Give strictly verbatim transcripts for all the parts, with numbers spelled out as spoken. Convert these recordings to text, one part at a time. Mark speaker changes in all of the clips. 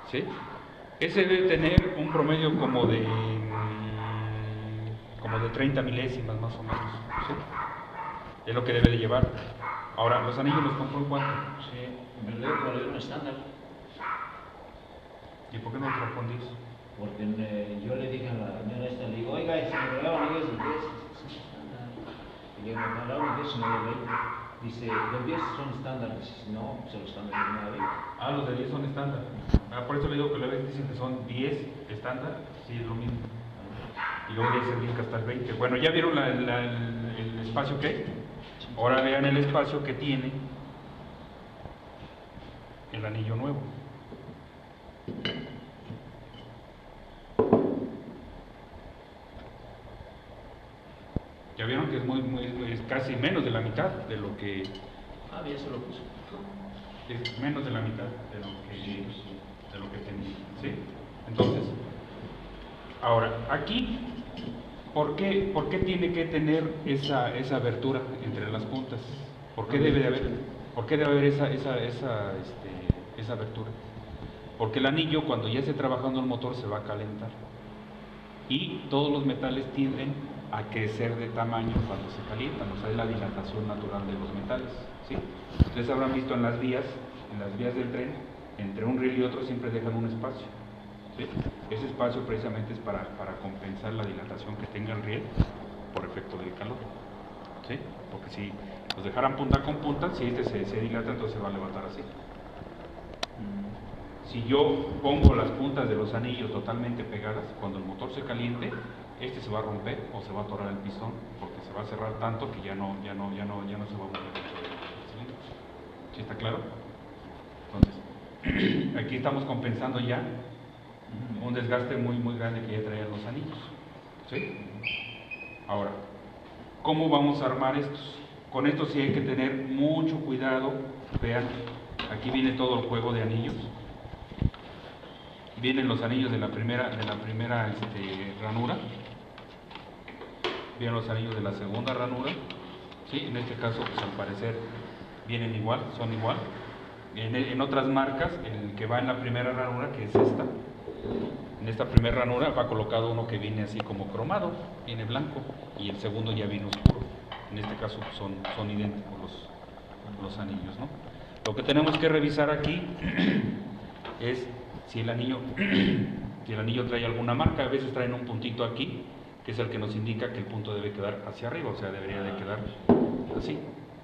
Speaker 1: ¿sí? Ese debe tener un promedio como de como de treinta milésimas más o menos, ¿sí? Es lo que debe de llevar. Ahora, ¿los anillos los compró en cuánto?
Speaker 2: Sí, me lo debo poner un estándar.
Speaker 1: ¿Y por qué no lo trajo en diez?
Speaker 2: Porque eh, yo le dije a la señora esta, le digo, oiga, y si me regalaban anillos de diez, es un estándar. Y le digo, me regalaban diez y no de veinte. Dice, los diez son estándar. Dice, no, se los están vendiendo a veinte.
Speaker 1: Ah, los de diez son estándar. Ah, por eso le digo que luego dicen que son diez estándar, sí, es lo mismo. Y luego dice el link hasta el veinte. Bueno, ¿ya vieron la, la, el, el espacio que hay? Ahora vean el espacio que tiene el anillo nuevo. Ya vieron que es, muy, muy, es casi menos de la mitad de lo que...
Speaker 2: Ah, ya se lo puso.
Speaker 1: Es menos de la mitad de lo que,
Speaker 2: Sí, sí.
Speaker 1: de lo que tenía, ¿sí? Entonces, ahora, aquí, ¿por qué, por qué tiene que tener esa, esa abertura entre las puntas? ¿Por qué debe de haber, por qué debe haber esa, esa, esa, este, esa abertura? Porque el anillo, cuando ya esté trabajando el motor, se va a calentar. Y todos los metales tienden a crecer de tamaño cuando se calientan, o sea, es la dilatación natural de los metales, ¿sí? Ustedes habrán visto en las vías, en las vías del tren, entre un riel y otro siempre dejan un espacio, ¿sí? Ese espacio precisamente es para, para compensar la dilatación que tenga el riel por efecto del calor, ¿sí? Porque si los dejaran punta con punta, si este se, se dilata, entonces se va a levantar así. Si yo pongo las puntas de los anillos totalmente pegadas, cuando el motor se caliente, este se va a romper o se va a atorar el pistón porque se va a cerrar tanto que ya no, ya no, ya no, ya no se va a mover dentro del cilindro. ¿Sí está claro? Entonces, aquí estamos compensando ya un desgaste muy, muy grande que ya traían los anillos. ¿Sí? Ahora, ¿cómo vamos a armar estos? Con esto sí hay que tener mucho cuidado. Vean, aquí viene todo el juego de anillos. Vienen los anillos de la primera, de la primera este, ranura, vienen los anillos de la segunda ranura, ¿sí? En este caso, pues al parecer vienen igual, son igual. En, en otras marcas, el que va en la primera ranura, que es esta, en esta primera ranura va colocado uno que viene así como cromado, viene blanco, y el segundo ya viene oscuro. En este caso pues, son, son idénticos los, los anillos, ¿no? Lo que tenemos que revisar aquí es si el anillo si el anillo trae alguna marca. A veces traen un puntito aquí que es el que nos indica que el punto debe quedar hacia arriba, o sea, debería de quedar así.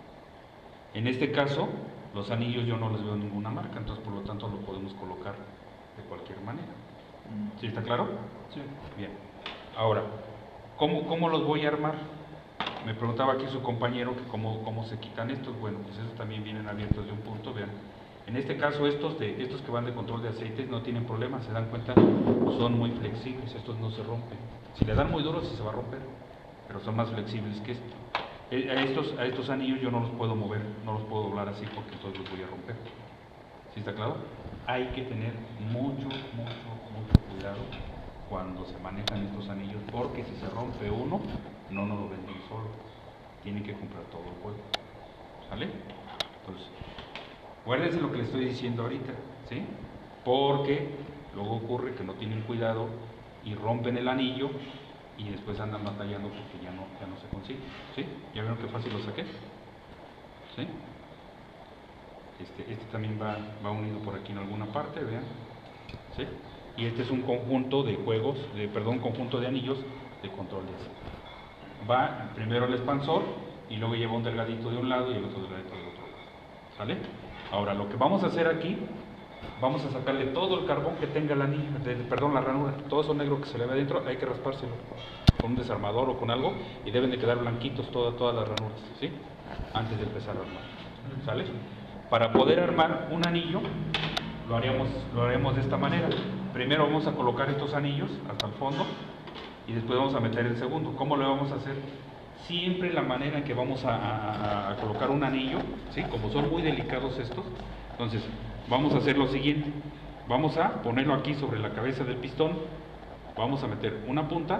Speaker 1: En este caso, los anillos yo no les veo ninguna marca, entonces por lo tanto lo podemos colocar de cualquier manera. ¿Sí está claro?
Speaker 2: Sí.
Speaker 1: Bien. Ahora, ¿cómo, cómo los voy a armar? Me preguntaba aquí su compañero que cómo, cómo se quitan estos. Bueno, pues estos también vienen abiertos de un punto, vean. En este caso, estos, de, estos que van de control de aceites no tienen problema, se dan cuenta, son muy flexibles, estos no se rompen. Si le dan muy duro, sí se va a romper, pero son más flexibles que esto. A estos, a estos anillos yo no los puedo mover, no los puedo doblar así porque entonces los voy a romper. ¿Sí está claro? Hay que tener mucho, mucho, mucho cuidado cuando se manejan estos anillos, porque si se rompe uno, no nos lo venden solo, tienen que comprar todo el juego. ¿Sale? Entonces, guárdense lo que les estoy diciendo ahorita, ¿sí? Porque luego ocurre que no tienen cuidado y rompen el anillo y después andan batallando porque ya no, ya no se consigue, ¿sí? ¿Ya vieron qué fácil lo saqué? ¿Sí? Este, este también va, va unido por aquí en alguna parte, vean, ¿sí? Y este es un conjunto de juegos, de, perdón, conjunto de anillos de control de aceite. Va primero el expansor y luego lleva un delgadito de un lado y el otro delgadito del otro lado, ¿sale? Ahora, lo que vamos a hacer aquí, vamos a sacarle todo el carbón que tenga el anillo, de, perdón, la ranura, todo eso negro que se le ve adentro, hay que raspárselo con un desarmador o con algo y deben de quedar blanquitos todas, todas las ranuras, ¿sí? Antes de empezar a armar, ¿sale? Para poder armar un anillo, lo haremos, lo haremos de esta manera. Primero vamos a colocar estos anillos hasta el fondo y después vamos a meter el segundo. ¿Cómo lo vamos a hacer? Siempre la manera en que vamos a, a, a colocar un anillo, ¿sí? Como son muy delicados estos, entonces vamos a hacer lo siguiente. Vamos a ponerlo aquí sobre la cabeza del pistón, vamos a meter una punta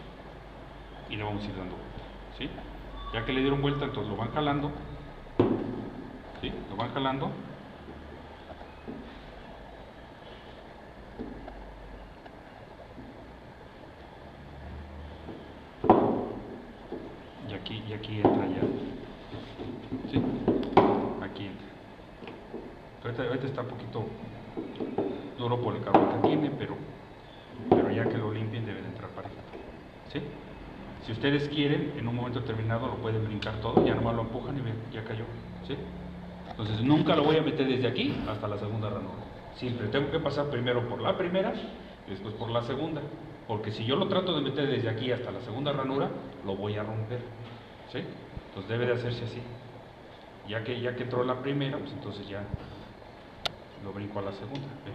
Speaker 1: y le vamos a ir dando vuelta, ¿sí? Ya que le dieron vuelta, entonces lo van jalando, ¿sí? Lo van jalando Ahorita, ahorita está un poquito duro por el carbón que tiene, pero, pero ya que lo limpien debe de entrar parejito. ¿Sí? Si ustedes quieren, en un momento determinado lo pueden brincar todo, ya nomás lo empujan y ven, ya cayó. ¿Sí? Entonces nunca lo voy a meter desde aquí hasta la segunda ranura. Siempre tengo que pasar primero por la primera y después por la segunda. Porque si yo lo trato de meter desde aquí hasta la segunda ranura, lo voy a romper. ¿Sí? Entonces debe de hacerse así. Ya que, ya que entró la primera, pues entonces ya lo brinco a la segunda. ¿Ven?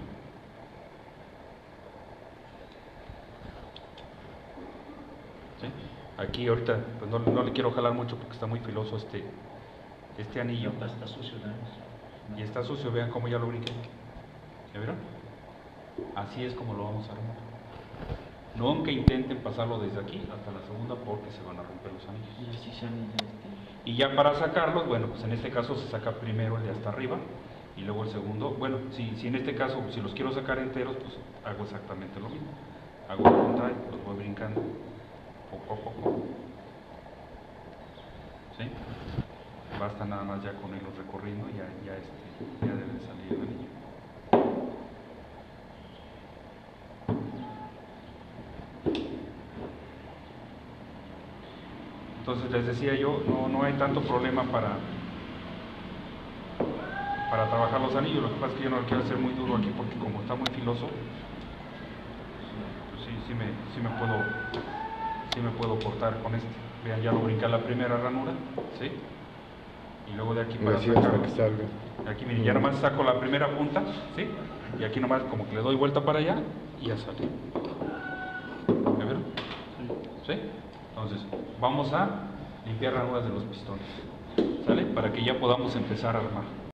Speaker 1: ¿Sí? Aquí ahorita pues no, no le quiero jalar mucho porque está muy filoso este, este anillo.
Speaker 2: No, está sucio también.
Speaker 1: Y está sucio, vean cómo ya lo brinqué. ¿Ya vieron? Así es como lo vamos a armar. Nunca intenten pasarlo desde aquí hasta la segunda porque se van a romper los anillos.
Speaker 3: Y así son este.
Speaker 1: Y ya para sacarlos, bueno, pues en este caso se saca primero el de hasta arriba y luego el segundo. Bueno, si, si en este caso, si los quiero sacar enteros, pues hago exactamente lo mismo. Hago el contrario, los voy brincando poco a poco. ¿Sí? Basta nada más ya con irlos recorriendo, ya, ya, este, ya debe salir el anillo. Entonces les decía yo, no, no hay tanto problema para, para trabajar los anillos. Lo que pasa es que yo no lo quiero hacer muy duro aquí porque como está muy filoso, pues sí, sí me, sí me puedo, sí me puedo cortar con este. Vean, ya lo brinqué la primera ranura, ¿sí? Y luego de aquí para sacar,
Speaker 4: que salga.
Speaker 1: aquí miren, ya nomás saco la primera punta, ¿sí? Y aquí nomás como que le doy vuelta para allá y ya sale. ¿Ya vieron? ¿Sí? Entonces, vamos a limpiar ranuras de los pistones, ¿sale? Para que ya podamos empezar a armar.